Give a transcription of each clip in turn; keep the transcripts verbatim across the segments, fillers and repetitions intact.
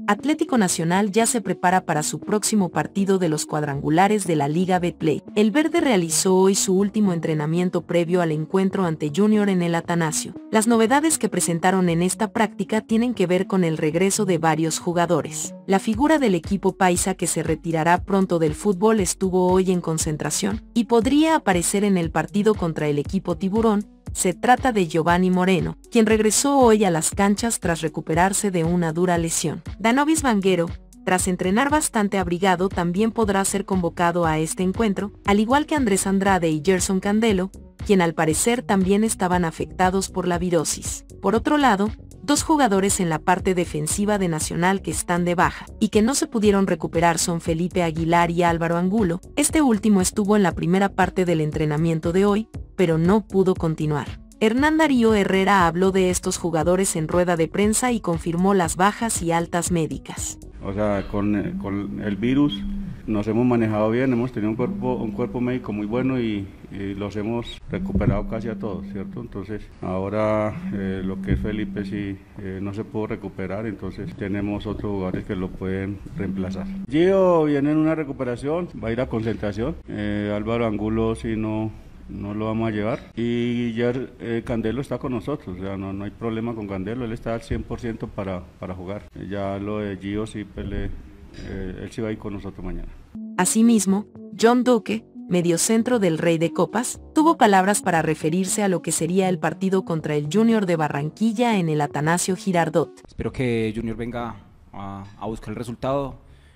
Atlético Nacional ya se prepara para su próximo partido de los cuadrangulares de la Liga Betplay. El verde realizó hoy su último entrenamiento previo al encuentro ante Junior en el Atanasio. Las novedades que presentaron en esta práctica tienen que ver con el regreso de varios jugadores. La figura del equipo paisa que se retirará pronto del fútbol estuvo hoy en concentración y podría aparecer en el partido contra el equipo Tiburón. Se trata de Giovanni Moreno, quien regresó hoy a las canchas tras recuperarse de una dura lesión. Danovis Vanguero, tras entrenar bastante abrigado, también podrá ser convocado a este encuentro, al igual que Andrés Andrade y Gerson Candelo, quien al parecer también estaban afectados por la virosis. Por otro lado, dos jugadores en la parte defensiva de Nacional que están de baja y que no se pudieron recuperar son Felipe Aguilar y Álvaro Angulo. Este último estuvo en la primera parte del entrenamiento de hoy, pero no pudo continuar. Hernán Darío Herrera habló de estos jugadores en rueda de prensa y confirmó las bajas y altas médicas. O sea, con, con el virus nos hemos manejado bien, hemos tenido un cuerpo, un cuerpo médico muy bueno y, y los hemos recuperado casi a todos, ¿cierto? Entonces, ahora eh, lo que es Felipe sí eh, no se pudo recuperar, entonces tenemos otros jugadores que lo pueden reemplazar. Gio viene en una recuperación, va a ir a concentración, eh, Álvaro Angulo sí no... no lo vamos a llevar y ya eh, Candelo está con nosotros, o sea, no, no hay problema con Candelo, él está al cien por ciento para, para jugar. Ya lo de Gio sí, pele, eh, él sí va a ir con nosotros mañana. Asimismo, John Duque, mediocentro del Rey de Copas, tuvo palabras para referirse a lo que sería el partido contra el Junior de Barranquilla en el Atanasio Girardot. Espero que Junior venga a, a buscar el resultado,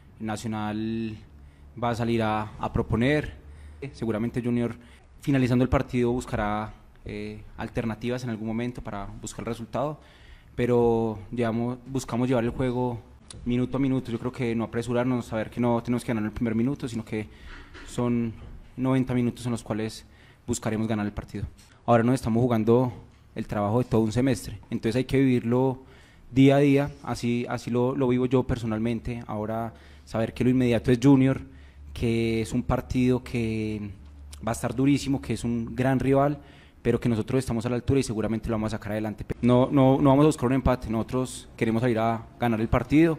Nacional va a salir a, a proponer, seguramente Junior finalizando el partido buscará eh, alternativas en algún momento para buscar el resultado, pero llevamos, buscamos llevar el juego minuto a minuto. Yo creo que no apresurarnos, saber que no tenemos que ganar el primer minuto, sino que son noventa minutos en los cuales buscaremos ganar el partido. Ahora nos estamos jugando el trabajo de todo un semestre, entonces hay que vivirlo día a día, así, así lo, lo vivo yo personalmente. Ahora saber que lo inmediato es Junior, que es un partido que va a estar durísimo, que es un gran rival, pero que nosotros estamos a la altura y seguramente lo vamos a sacar adelante. No, no, no vamos a buscar un empate, nosotros queremos salir a ganar el partido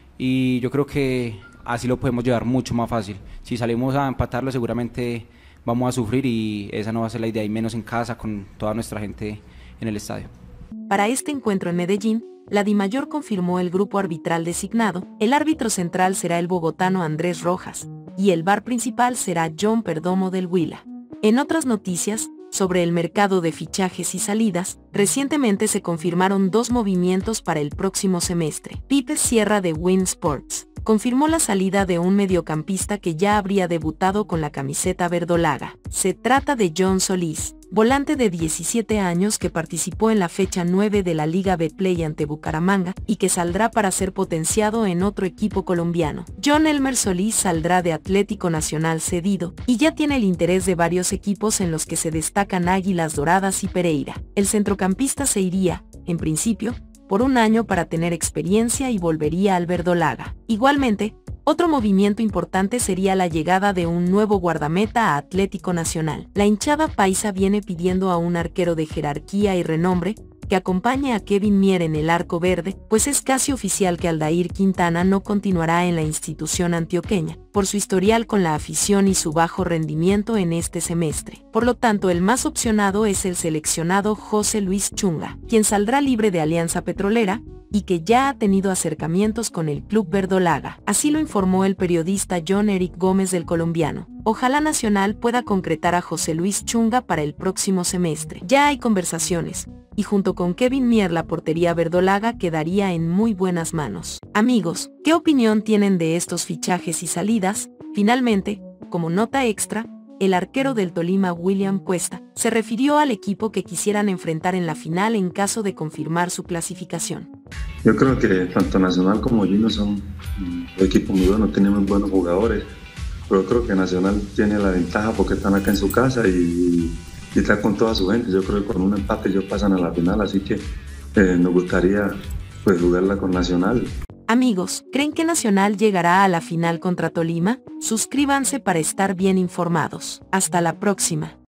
y yo creo que así lo podemos llevar mucho más fácil. Si salimos a empatarlo seguramente vamos a sufrir y esa no va a ser la idea, y menos en casa con toda nuestra gente en el estadio. Para este encuentro en Medellín, la DIMAYOR confirmó el grupo arbitral designado. El árbitro central será el bogotano Andrés Rojas y el V A R principal será John Perdomo del Huila. En otras noticias, sobre el mercado de fichajes y salidas, recientemente se confirmaron dos movimientos para el próximo semestre. Pipe Sierra de Win Sports confirmó la salida de un mediocampista que ya habría debutado con la camiseta verdolaga. Se trata de John Solís, volante de diecisiete años que participó en la fecha nueve de la Liga Betplay ante Bucaramanga y que saldrá para ser potenciado en otro equipo colombiano. John Elmer Solís saldrá de Atlético Nacional cedido y ya tiene el interés de varios equipos en los que se destacan Águilas Doradas y Pereira. El centrocampista se iría, en principio, por un año para tener experiencia y volvería al verdolaga. Igualmente, otro movimiento importante sería la llegada de un nuevo guardameta a Atlético Nacional. La hinchada paisa viene pidiendo a un arquero de jerarquía y renombre que acompañe a Kevin Mier en el arco verde, pues es casi oficial que Aldair Quintana no continuará en la institución antioqueña, por su historial con la afición y su bajo rendimiento en este semestre. Por lo tanto, el más opcionado es el seleccionado José Luis Chunga, quien saldrá libre de Alianza Petrolera y que ya ha tenido acercamientos con el club verdolaga. Así lo informó el periodista John Eric Gómez del Colombiano. Ojalá Nacional pueda concretar a José Luis Chunga para el próximo semestre. Ya hay conversaciones, y junto con Kevin Mier la portería verdolaga quedaría en muy buenas manos. Amigos, ¿qué opinión tienen de estos fichajes y salidas? Finalmente, como nota extra, el arquero del Tolima William Cuesta se refirió al equipo que quisieran enfrentar en la final en caso de confirmar su clasificación. Yo creo que tanto Nacional como Junior son un equipo muy bueno, tenemos buenos jugadores, pero creo que Nacional tiene la ventaja porque están acá en su casa y, y está con toda su gente. Yo creo que con un empate ellos pasan a la final, así que eh, nos gustaría pues jugarla con Nacional. Amigos, ¿creen que Nacional llegará a la final contra Tolima? Suscríbanse para estar bien informados. Hasta la próxima.